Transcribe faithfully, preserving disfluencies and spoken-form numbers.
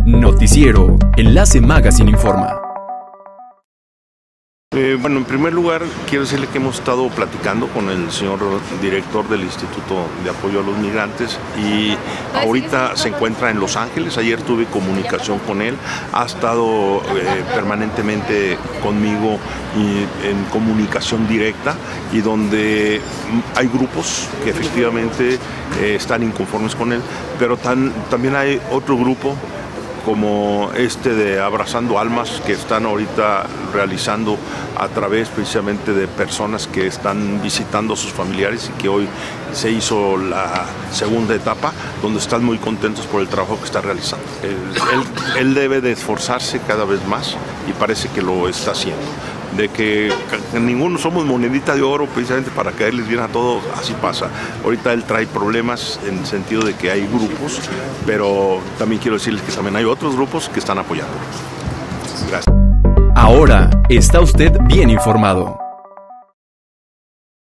Noticiero Enlace Magazine Informa. Eh, bueno, en primer lugar, quiero decirle que hemos estado platicando con el señor director del Instituto de Apoyo a los Migrantes y ahorita se encuentra en Los Ángeles. Ayer tuve comunicación con él, ha estado eh, permanentemente conmigo y en comunicación directa, y donde hay grupos que efectivamente eh, están inconformes con él, pero tan, también hay otro grupo como este de Abrazando Almas, que están ahorita realizando a través precisamente de personas que están visitando a sus familiares, y que hoy se hizo la segunda etapa, donde están muy contentos por el trabajo que está realizando. Él, él, él debe de esforzarse cada vez más, y parece que lo está haciendo. De que ninguno somos monedita de oro precisamente para caerles bien a todos, así pasa. Ahorita él trae problemas en el sentido de que hay grupos, pero también quiero decirles que también hay otros grupos que están apoyando. Gracias. Ahora está usted bien informado.